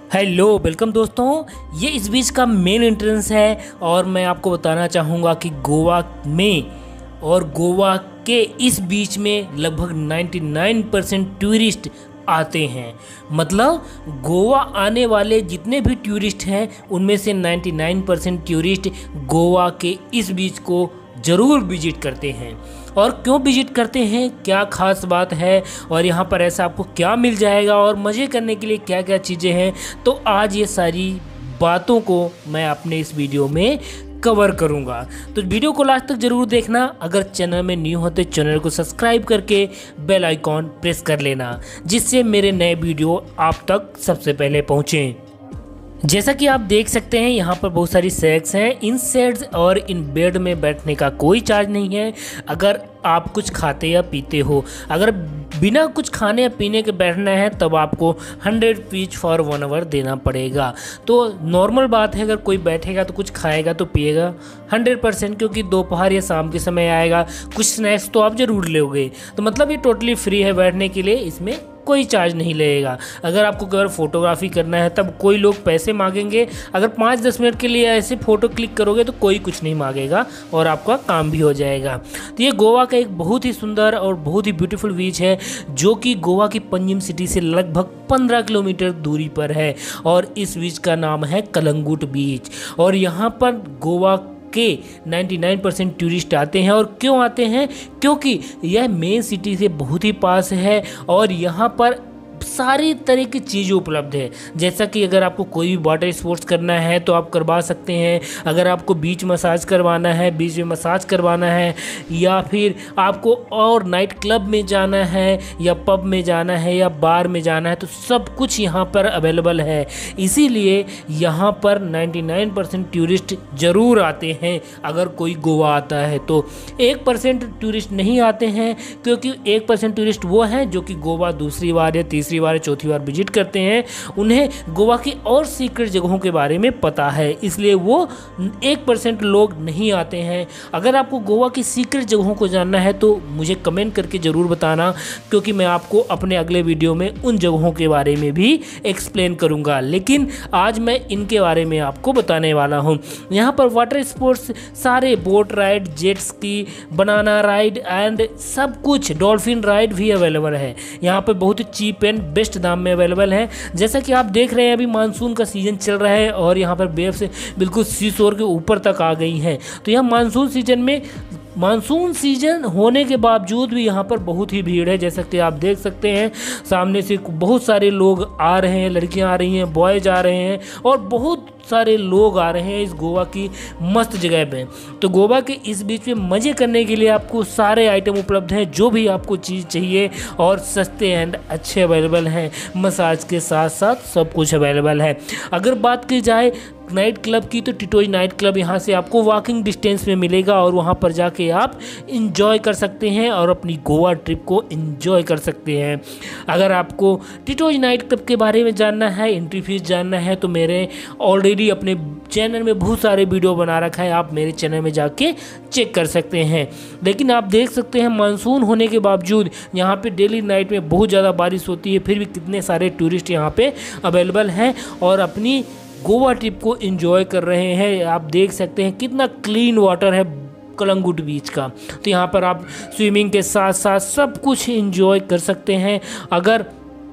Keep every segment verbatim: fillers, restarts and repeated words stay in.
Hello welcome दोस्तों, ये इस बीच का मेन एंट्रेंस है और मैं आपको बताना चाहूँगा कि गोवा में और गोवा के इस बीच में लगभग निन्यानवे परसेंट टूरिस्ट आते हैं। मतलब गोवा आने वाले जितने भी टूरिस्ट हैं उनमें से निन्यानवे परसेंट टूरिस्ट गोवा के इस बीच को ज़रूर विजिट करते हैं। और क्यों विजिट करते हैं, क्या ख़ास बात है और यहाँ पर ऐसा आपको क्या मिल जाएगा और मज़े करने के लिए क्या क्या चीज़ें हैं, तो आज ये सारी बातों को मैं अपने इस वीडियो में कवर करूँगा। तो वीडियो को लास्ट तक ज़रूर देखना। अगर चैनल में न्यू हो तो चैनल को सब्सक्राइब करके बेल आइकॉन प्रेस कर लेना, जिससे मेरे नए वीडियो आप तक सबसे पहले पहुँचें। जैसा कि आप देख सकते हैं यहाँ पर बहुत सारी शेड्स हैं। इन शेड्स और इन बेड में बैठने का कोई चार्ज नहीं है। अगर आप कुछ खाते या पीते हो, अगर बिना कुछ खाने या पीने के बैठना है तब आपको hundred rupees for one hour देना पड़ेगा। तो नॉर्मल बात है, अगर कोई बैठेगा तो कुछ खाएगा तो पिएगा हंड्रेड परसेंट, क्योंकि दोपहर या शाम के समय आएगा, कुछ स्नैक्स तो आप ज़रूर लोगे। तो मतलब ये टोटली फ्री है बैठने के लिए, इसमें कोई चार्ज नहीं लगेगा। अगर आपको केवल फोटोग्राफी करना है तब कोई लोग पैसे मांगेंगे। अगर पाँच दस मिनट के लिए ऐसे फ़ोटो क्लिक करोगे तो कोई कुछ नहीं मांगेगा और आपका काम भी हो जाएगा। तो ये गोवा का एक बहुत ही सुंदर और बहुत ही ब्यूटीफुल बीच है, जो कि गोवा की पंजिम सिटी से लगभग पंद्रह किलोमीटर दूरी पर है। और इस बीच का नाम है कलंगुट बीच। और यहाँ पर गोवा के निन्यानवे परसेंट टूरिस्ट आते हैं। और क्यों आते हैं? क्योंकि यह मेन सिटी से बहुत ही पास है और यहाँ पर सारी तरह की चीज़ें उपलब्ध है। जैसा कि अगर आपको कोई भी वाटर स्पोर्ट्स करना है तो आप करवा सकते हैं। अगर आपको बीच मसाज करवाना है, बीच में मसाज करवाना है, या फिर आपको और नाइट क्लब में जाना है या पब में जाना है या बार में जाना है, तो सब कुछ यहाँ पर अवेलेबल है। इसीलिए यहाँ पर निन्यानवे परसेंट टूरिस्ट ज़रूर आते हैं अगर कोई गोवा आता है तो। एक परसेंट टूरिस्ट नहीं आते हैं, क्योंकि एक परसेंट टूरिस्ट वो हैं जो कि गोवा दूसरी बार या तीसरी बार चौथी बार विजिट करते हैं। उन्हें गोवा की और सीक्रेट जगहों के बारे में पता है, इसलिए वो एक परसेंट लोग नहीं आते हैं। अगर आपको गोवा की सीक्रेट जगहों को जानना है तो मुझे कमेंट करके ज़रूर बताना, क्योंकि मैं आपको अपने अगले वीडियो में उन जगहों के बारे में भी एक्सप्लेन करूंगा। लेकिन आज मैं इनके बारे में आपको बताने वाला हूं। यहाँ पर वाटर स्पोर्ट्स सारे, boat ride, jet ski, banana ride and सब कुछ, डॉल्फिन राइड भी अवेलेबल है। यहाँ पर बहुत ही चीप एंड बेस्ट दाम में अवेलेबल है। जैसा कि आप देख रहे हैं अभी मानसून का सीजन चल रहा है और यहाँ पर वेव्स बिल्कुल सी शोर के ऊपर तक आ गई हैं। तो यह मानसून सीजन में मानसून सीजन होने के बावजूद भी यहाँ पर बहुत ही भीड़ है। जैसा कि आप देख सकते हैं सामने से बहुत सारे लोग आ रहे हैं, लड़कियां आ रही हैं, बॉयज आ रहे हैं और बहुत सारे लोग आ रहे हैं इस गोवा की मस्त जगह पे। तो गोवा के इस बीच में मज़े करने के लिए आपको सारे आइटम उपलब्ध हैं, जो भी आपको चीज़ चाहिए, और सस्ते एंड अच्छे अवेलेबल हैं। मसाज के साथ साथ सब कुछ अवेलेबल है। अगर बात की जाए नाइट क्लब की तो टिटोज नाइट क्लब यहाँ से आपको वॉकिंग डिस्टेंस में मिलेगा और वहाँ पर जाके आप इंजॉय कर सकते हैं और अपनी गोवा ट्रिप को इंजॉय कर सकते हैं। अगर आपको टिटोज नाइट क्लब के बारे में जानना है, एंट्री फीस जानना है, तो मेरे ऑलरेडी अपने चैनल में बहुत सारे वीडियो बना रखा है, आप मेरे चैनल में जाके चेक कर सकते हैं। लेकिन आप देख सकते हैं मानसून होने के बावजूद यहाँ पे डेली नाइट में बहुत ज़्यादा बारिश होती है, फिर भी कितने सारे टूरिस्ट यहाँ पे अवेलेबल हैं और अपनी गोवा ट्रिप को एंजॉय कर रहे हैं। आप देख सकते हैं कितना क्लीन वाटर है कलंगुट बीच का। तो यहाँ पर आप स्विमिंग के साथ साथ सब कुछ एंजॉय कर सकते हैं। अगर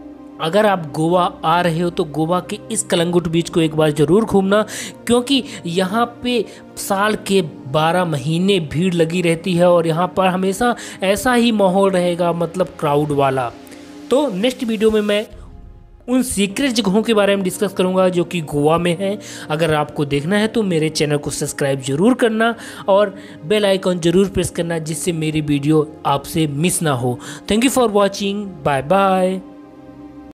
अगर आप गोवा आ रहे हो तो गोवा के इस कलंगुट बीच को एक बार ज़रूर घूमना, क्योंकि यहाँ पे साल के बारह महीने भीड़ लगी रहती है और यहाँ पर हमेशा ऐसा ही माहौल रहेगा, मतलब क्राउड वाला। तो नेक्स्ट वीडियो में मैं उन सीक्रेट जगहों के बारे में डिस्कस करूंगा जो कि गोवा में है। अगर आपको देखना है तो मेरे चैनल को सब्सक्राइब जरूर करना और बेल आइकॉन जरूर प्रेस करना, जिससे मेरी वीडियो आपसे मिस ना हो। Thank you for watching, bye bye.